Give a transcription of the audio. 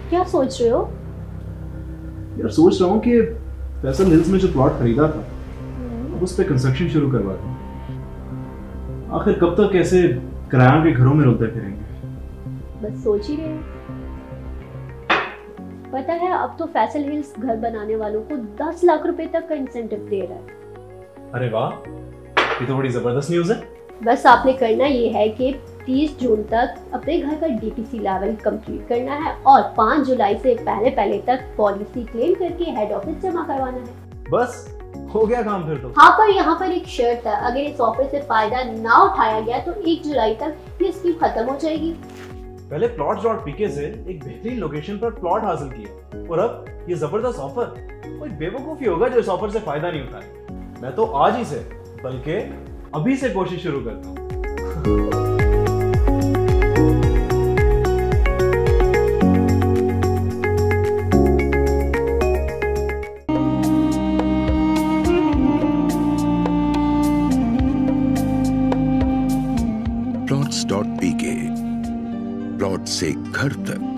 क्या सोच रहे हो? यार सोच रहा हूँ कि फैसल हिल्स में जो प्लॉट खरीदा था अब उस पर कंस्ट्रक्शन शुरू करवा दूं। आखिर कब तक ऐसे किराया के घरों में रुलते फिरेंगे? बस सोच ही रहे हो। पता है अब तो फैसल हिल्स घर बनाने वालों को 10 लाख रुपए तक का इंसेंटिव दे रहा है। अरे वाह, ये तो बड़ी जबरदस्त न्यूज़ है। बस आपने करना ये है कि 30 जून तक अपने घर का डीटीसी लेवल कंप्लीट करना है और 5 जुलाई से पहले तक पॉलिसी क्लेम करके हेड ऑफिस जमा करवाना है। बस हो गया काम फिर तो। हाँ, पर यहाँ पर एक शर्त है, अगर इस ऑफर से फायदा ना उठाया गया तो 1 जुलाई तक ये स्कीम खत्म हो जाएगी। पहले Plots.pk से एक बेहतरीन लोकेशन पर प्लॉट हासिल किया और अब ये जबरदस्त ऑफर। कोई बेवकूफी होगा जो इस ऑफर से फायदा नहीं उठाए। मैं तो आज ही से बल्कि अभी से कोशिश शुरू करता हूँ। Plots.pk, प्लॉट से घर तक।